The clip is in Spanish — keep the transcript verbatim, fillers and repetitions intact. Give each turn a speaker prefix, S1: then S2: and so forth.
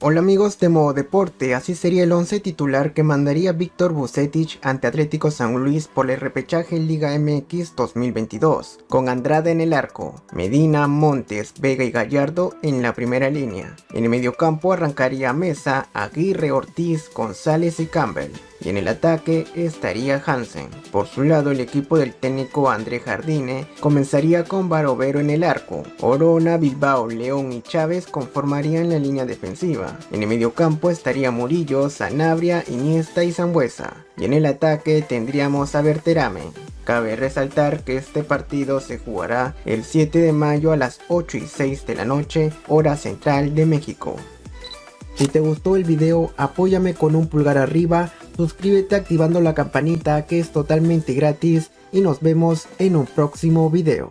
S1: Hola amigos de Modo Deporte, así sería el once titular que mandaría Víctor Vucetich ante Atlético San Luis por el repechaje en Liga M X dos mil veintidós, con Andrade en el arco, Medina, Montes, Vega y Gallardo en la primera línea. En el mediocampo arrancaría Mesa, Aguirre, Ortiz, González y Campbell, y en el ataque estaría Hansen. Por su lado, el equipo del técnico André Jardine comenzaría con Barovero en el arco, Orona, Bilbao, León y Chávez conformarían la línea defensiva. En el mediocampo estaría Murillo, Sanabria, Iniesta y Sambueza, y en el ataque tendríamos a Berterame. Cabe resaltar que este partido se jugará el siete de mayo a las ocho y seis de la noche, hora central de México. Si te gustó el video, apóyame con un pulgar arriba, suscríbete activando la campanita que es totalmente gratis y nos vemos en un próximo video.